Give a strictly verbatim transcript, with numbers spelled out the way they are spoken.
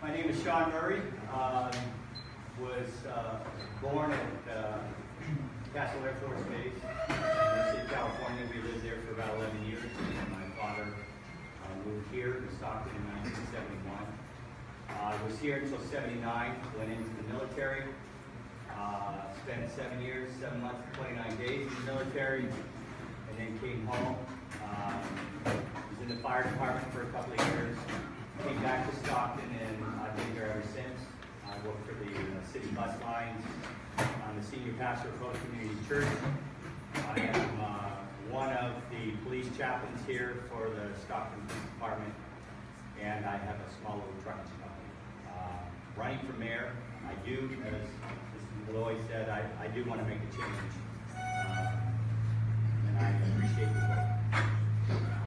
My name is Sean Murray. Um, was uh, born at uh, Castle Air Force Base in California. We lived there for about eleven years. And my father uh, moved here to Stockton in nineteen seventy-one. I uh, was here until seventy-nine, went into the military. Uh, spent seven years, seven months, and twenty-nine days in the military, and then came home. Um, was in the fire department for a couple of years. Came back to Stockton, and I've been here ever since. I work for the uh, city bus lines. I'm the senior pastor of Hope Community Church. I am uh, one of the police chaplains here for the Stockton Police Department, and I have a small little trucking company. Uh, running for mayor, I do, as Mister Malloy said, I, I do want to make a change, uh, and I appreciate the vote.